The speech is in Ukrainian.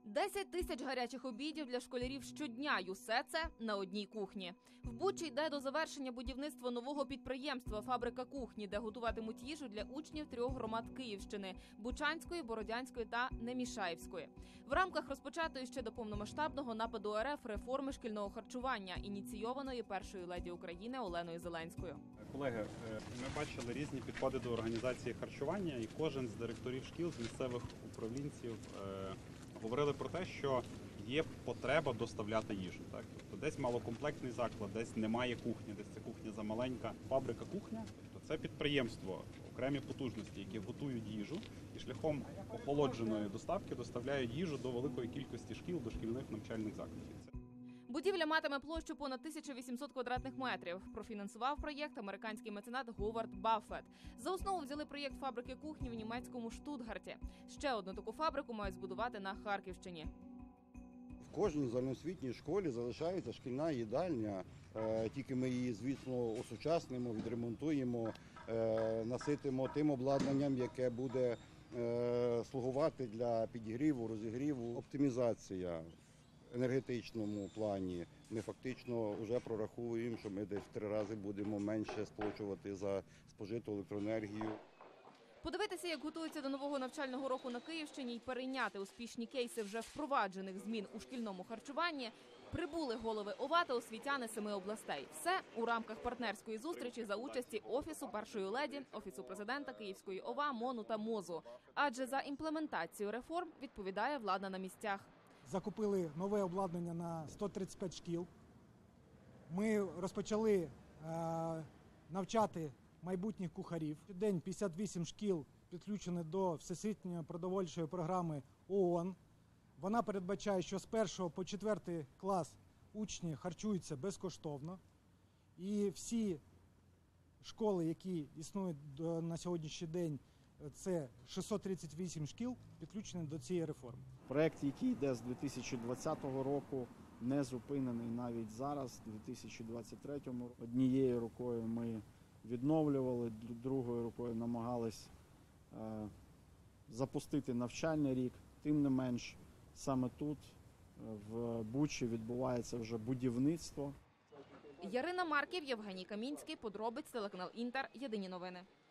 10 тисяч гарячих обідів для школярів щодня, і усе це на одній кухні. В Бучі йде до завершення будівництва нового підприємства «Фабрика кухні», де готуватимуть їжу для учнів 3 громад Київщини – Бучанської, Бородянської та Немішаївської. В рамках розпочатої ще до повномасштабного нападу РФ реформи шкільного харчування, ініційованої першою леді України Оленою Зеленською. Колеги, ми бачили різні підходи до організації харчування, і кожен з директорів шкіл, з місцевих управлінців говорили про те, що є потреба доставляти їжу. Так? Тобто десь малокомплектний заклад, десь немає кухні, десь ця кухня замаленька. Фабрика кухня – тобто це підприємство, окремі потужності, які готують їжу і шляхом охолодженої доставки доставляють їжу до великої кількості шкіл, дошкільних навчальних закладів. Будівля матиме площу понад 1800 квадратних метрів. Профінансував проєкт американський меценат Говард Баффет. За основу взяли проєкт фабрики кухні в німецькому Штутгарті. Ще одну таку фабрику мають збудувати на Харківщині. В кожній загальноосвітній школі залишається шкільна їдальня, тільки ми її, звісно, осучаснимо, відремонтуємо, наситимо тим обладнанням, яке буде слугувати для підігріву, розігріву, оптимізація. В енергетичному плані ми фактично вже прораховуємо, що ми десь в 3 рази будемо менше сплачувати за спожиту електроенергію. Подивитися, як готуються до нового навчального року на Київщині і перейняти успішні кейси вже впроваджених змін у шкільному харчуванні, прибули голови ОВА та освітяни 7 областей. Все у рамках партнерської зустрічі за участі Офісу першої леді, Офісу президента Київської ОВА, МОНу та МОЗу. Адже за імплементацію реформ відповідає влада на місцях. Закупили нове обладнання на 135 шкіл. Ми розпочали навчати майбутніх кухарів. Щодень 58 шкіл підключені до Всесвітньої продовольчої програми ООН. Вона передбачає, що з 1 по 4 клас учні харчуються безкоштовно. І всі школи, які існують на сьогоднішній день, це 638 шкіл, підключені до цієї реформи. Проєкт, який йде з 2020 року, не зупинений навіть зараз, у 2023 році. Однією рукою ми відновлювали, другою рукою намагались запустити навчальний рік. Тим не менш, саме тут, в Бучі, відбувається вже будівництво. Ярина Марків, Євгеній Камінський, подробиць, телеканал Інтер, Єдині новини.